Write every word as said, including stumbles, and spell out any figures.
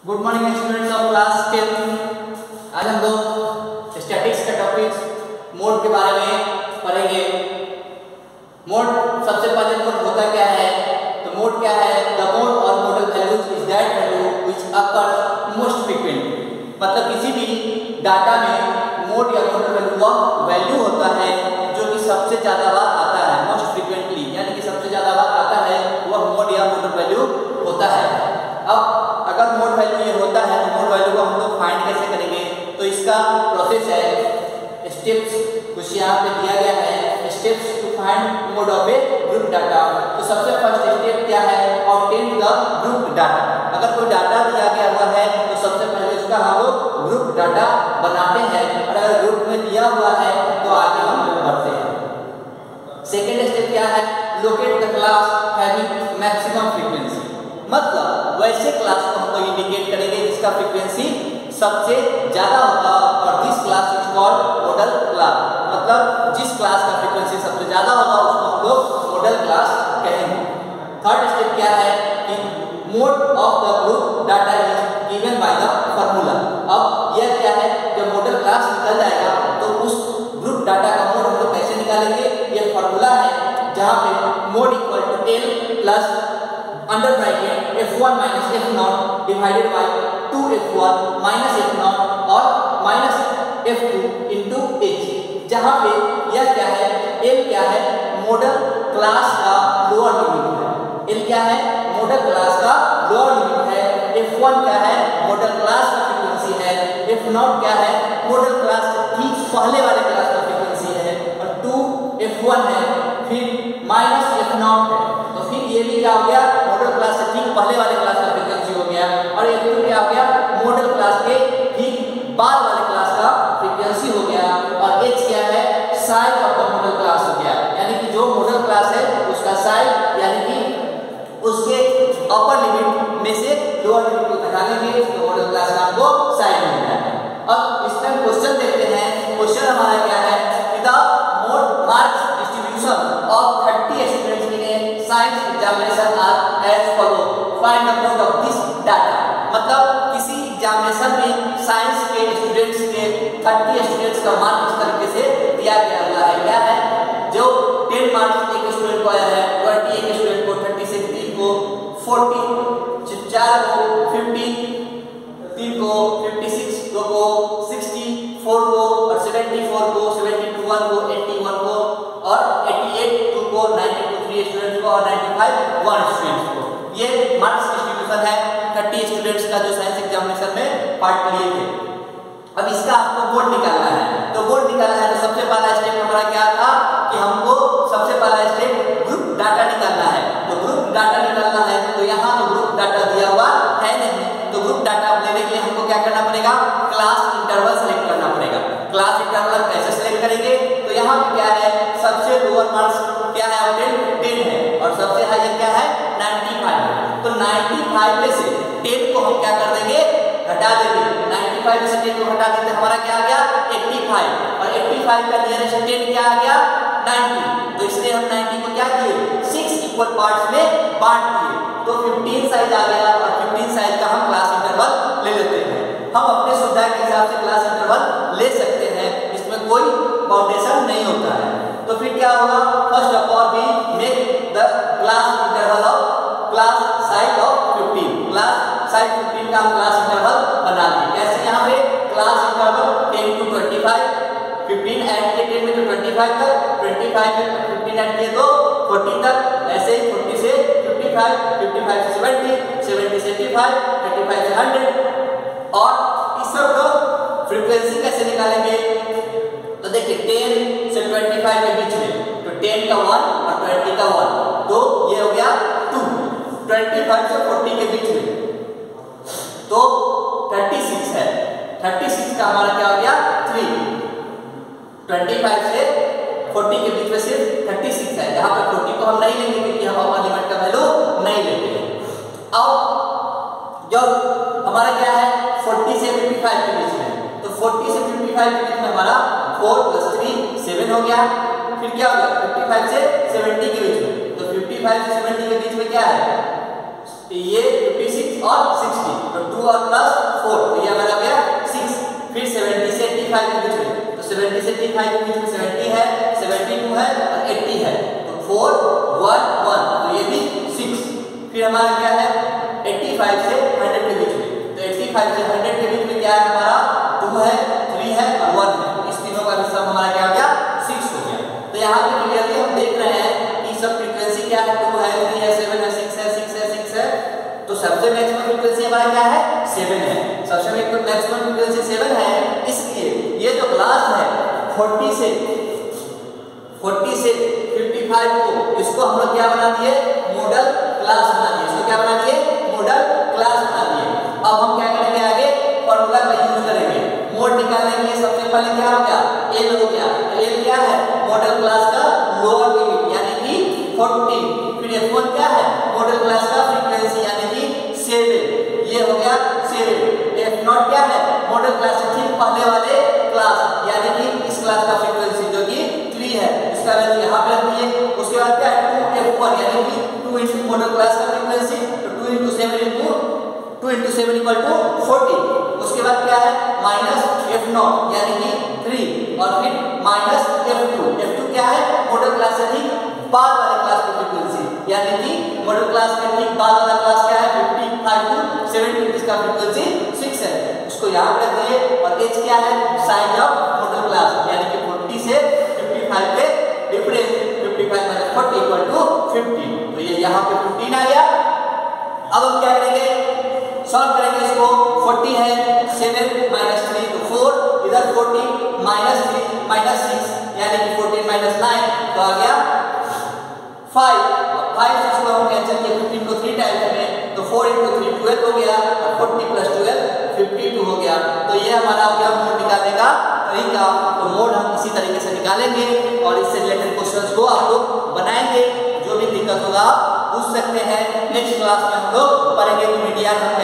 Good morning students of class ten. आज हम लोग स्टैटिक्स का टॉपिक मोड के बारे में पढ़ेंगे। मोड सबसे पहले मोड होता क्या है? तो मोड क्या है? द मोड और modal values is that value which occur most frequently. मतलब किसी भी डाटा में मोड या मॉडल वैल्यू वह वैल्यू होता है जो कि सबसे ज्यादा बार आता है, मोस्ट फ्रीक्वेंटली, यानी कि सबसे ज्यादा बार आता है वह मोड या मॉडल वैल्यू होता है। अब अगर मोड वैल्यू ये होता है तो मोड वैल्यू को हम लोग फाइंड कैसे करेंगे? तो इसका प्रोसेस है, स्टेप्स कुछ यहाँ पे दिया गया है, steps to find mode of a group data. तो सबसे फर्स्ट स्टेप क्या है? Obtain the group data. अगर कोई डाटा दिया गया हुआ है तो सबसे पहले उसका हम लोग ग्रुप डाटा बनाते हैं, और अगर ग्रुप में दिया हुआ है तो आगे हम बढ़ते हैं। सेकेंड स्टेप क्या है? Locate the class having maximum frequency. मतलब वैसे क्लास को हम लोग इंडिकेट करेंगे जिसका फ्रीक्वेंसी सबसे ज्यादा होगा, और this class is called modal class. मतलब जिस क्लास का फ्रीक्वेंसी सबसे ज्यादा होगा उसको हम लोग मॉडल क्लास कहेंगे। थर्ड स्टेप क्या है कि mode of the group data is given by the formula. अब यह क्या है? जब मॉडल क्लास निकल जाएगा तो उस ग्रुप डाटा का मोड हम लोग कैसे निकालेंगे? यह फार्मूला है जहां पे mode equal to l plus under bracket f one minus f not divided by two f one minus f not और minus F two into h. जहां पे यह क्या है? एल क्या है? मॉडल क्लास का लोअर लिमिट है। एल क्या है? मॉडल क्लास का लोअर लिमिट है। एफ वन क्या है? मॉडल क्लास का फ्रीक्वेंसी है। एफ नॉट क्या है? मॉडल क्लास के ठीक पहले वाले क्लास का फ्रीक्वेंसी है। और टू एफ वन है, फिर माइनस एफ नॉट है, तो फिर ये भी क्या हो गया? मॉडल क्लास से ठीक पहले वाले क्लास का फ्रीक्वेंसी हो गया। और एफ टू क्या हो गया? मॉडल क्लास के ठीक बाद वाले क्लास का फ्रीक्वेंसी हो गया। और एच क्या है? Size of the modal class हो गया, यानी कि जो मॉडल क्लास है उसका साइज, यानी कि उसके अपर लिमिट में से लोअर लिमिट को घटा लेंगे तो मॉडल क्लास का हमको साइज मिल जाएगा। अब इसमें क्वेश्चन देखते हैं। क्वेश्चन हमारा क्या है? The mode marks distribution of thirty students in a science examination are as follow, find the mode of this data. मतलब किसी एग्जामिनेशन में साइंस के स्टूडेंट्स के थर्टी स्टूडेंट्स का मार्क इस तरीके से दिया गया हुआ है। क्या है? जो टेन मार्क्स एक स्टूडेंट को आया है, ट्वेंटी एक स्टूडेंट को, थर्टी से तीन को, फोर्टी चार को, फिफ्टी तीन को, फिफ्टी सिक्स दो को, सिक्सटी फोर को, और सेवेंटी फोर को, सेवेंटी टू वन को, एट्टी वन को, और एट्टी एट टू को, नाइंटी टू थ्री स्टूडेंट्स को, और नाइंटी फाइव वन स्टूडेंट्स को। ये मार्क्स डिस्ट्रीब्यूशन है थर्टी स्टूडेंट्स का जो साइंस एग्जामिनेशन में पार्ट लिए थे। अब इसका आपको बोर्ड निकालना है। तो बोर्ड निकालना है तो सबसे पहला स्टेप हमारा क्या था कि हमको सबसे पहला स्टेप ग्रुप डाटा निकालना है। तो ग्रुप डाटा निकालना है तो यहाँ तो ग्रुप डाटा दिया हुआ है नहीं, तो ग्रुप डाटा लेने के लिए हमको क्या करना पड़ेगा? क्लास इंटरवल सेलेक्ट करना पड़ेगा। क्लास इंटरवल कैसे सेलेक्ट करेंगे? तो यहाँ पे क्या है? सबसे लोअर मार्क्स क्या है? टेन है, और सबसे हाई क्या है? Ninety five. तो नाइंटी फाइव में से टेन को हम क्या कर देंगे? हटा देंगे। नाइंटी फाइव में से टेन को हटा देते हमारा क्या आ गया? एट्टी फाइव, और एट्टी फाइव का नियरेस्ट टेन क्या आ गया? नाइंटी। तो इसलिए हम नाइंटी को क्या किए? सिक्स इक्वल पार्ट्स में बांट दिए, तो फिफ्टीन साइज आ गया, और फिफ्टीन साइज का हम क्लास इंटरवल ले लेते हैं। हम अपने सुविधा के हिसाब से क्लास इंटरवल ले सकते हैं, इसमें कोई बाउंडेशन नहीं होता है। तो फिर क्या होगा? First of all we make the class interval of class size of fifteen. Class size fifteen का हम क्लास इंटरवल बना दें। कैसे? यहाँ पे class interval ten to twenty five, fifteen add किए टेन में तो ट्वेंटी फाइव तक, ट्वेंटी फाइव में फिफ्टीन ऐड किए तो फोर्टी तक, ऐसे ही फोर्टी से फिफ्टी फाइव, फिफ्टी फाइव से सेवेंटी, सेवेंटी से एटी फाइव, एटी फाइव से हंड्रेड। और इस सब का फ्रीक्वेंसी कैसे निकालेंगे? तो देखिए टेन से ट्वेंटी फाइव के बीच में, तो टेन का वन और ट्वेंटी का वन, तो ये हो गया टू। ट्वेंटी फाइव से फोर्टी के बीच में तो थर्टी सिक्स है, थर्टी सिक्स का हमारा क्या हो गया? थ्री। ट्वेंटी फाइव से फोर्टी के बीच में सिर्फ थर्टी सिक्स है, जहां पर फोर्टी को हम नहीं लेंगे क्योंकि हम अपना लिमिट का वैल्यू नहीं लेते हैं। अब जब हमारा क्या है? फोर्टी से फिफ्टी फाइव के बीच में, तो फोर्टी से फिफ्टी फाइव के बीच में हमारा फोर प्लस थ्री सेवन हो गया। फिर क्या हो गया? फिफ्टी फाइव से सेवेंटी के बीच में, तो फिफ्टी फाइव से सेवेंटी के बीच में क्या है? ये फिफ्टी सिक्स और सिक्सटी, तो टू टू और प्लस फोर, तो ये हमारा हो गया सिक्स। फिर सेवेंटी से एट्टी फाइव के बीच में, तो सेवेंटी से एट्टी फाइव के बीच में सेवेंटी है, सेवेंटी टू है और एट्टी है, तो फोर वन वन, तो ये भी सिक्स। फिर हमारा क्या है एट्टी फाइव से हंड्रेड के बीच में, तो एट्टी फाइव से हंड्रेड के बीच में क्या है हमारा टू है, थ्री है और वन है, इस तीनों का हिस्सा हमारा क्या हो गया सिक्स हो गया। तो यहाँ पे क्लियरली हम देख रहे हैं कि सब फ्रीक्वेंसी क्या है, टू है, थ्री है, सेवन है, सिक्स है, सिक्स है, सिक्स है, तो सबसे मैक्सिमम फ्रीक्वेंसी हमारा क्या है सेवन है, सबसे मैक्सिमम फ्रीक्वेंसी सेवन है। इसलिए ये जो क्लास है फोर्टी से फोर्टी से फिफ्टी फाइव को, इसको हम लोग क्या बना दिए मॉडल क्लास बना दिए, इसको क्या बना दिए मॉडल क्लास बना दिए। अब हम क्या करेंगे आगे फॉर्मूला का यूज करेंगे, मोड निकालने के लिए सबसे पहले क्या हो गया एल हो गया, एल क्या है मॉडल क्लास का लोअर लिमिट यानी कि फोर्टी, फिर एफ वन क्या है मॉडल क्लास का फ्रीक्वेंसी यानी कि सेवन, ये हो गया सेवन। एफ नॉट क्या है मॉडल क्लास से ठीक पहले वाले क्लास यानी कि इस क्लास का फ्रीक्वेंसी जो कि थ्री है, इसका वैल्यू यहाँ पे रख दिए। उसके बाद क्या है टू एफ वन यानी कि टू इनटू मॉडल क्लास का फ्रीक्वेंसी, तो two into seven into two into seven equal to forty. उसके बाद क्या है माइनस एफ नॉट यानी कि थ्री और फिर minus F two, F two क्या है मॉडल क्लास से ठीक बाद वाले क्लास की फ्रीक्वेंसी यानी कि मॉडल क्लास के ठीक बाद वाला क्लास क्या है फिफ्टी फाइव टू सेवेंटी, इसका फ्रीक्वेंसी सिक्स है, उसको यहाँ पे रख दिए। और एच क्या है साइज ऑफ मॉडल क्लास यानी कि फोर्टी से फिफ्टी फाइव के difference, fifty five minus forty equal to fifty, तो ये यहाँ पे फिफ्टीन आ गया। अब हम क्या करेंगे सॉल्व करेंगे इसको, फोर्टी है सेवन माइनस थ्री तो फोर, इधर forty minus three minus six यानी कि फोर्टीन माइनस नाइन तो आ गया फाइव, फाइव से इसको हम कैंसिल किए फिफ्टीन को थ्री टाइम्स में, तो फोर इंटू थ्री ट्वेल्व हो गया और forty plus twelve fifty two हो गया। तो ये हमारा हो गया मोड निकालने का तरीका। तो मोड हम इसी तरीके से निकालेंगे और इससे रिलेटेड क्वेश्चंस को आप लोग बनाएंगे, जो भी दिक्कत होगा आप पूछ सकते हैं। नेक्स्ट क्लास में हम लोग पढ़ेंगे मीडियन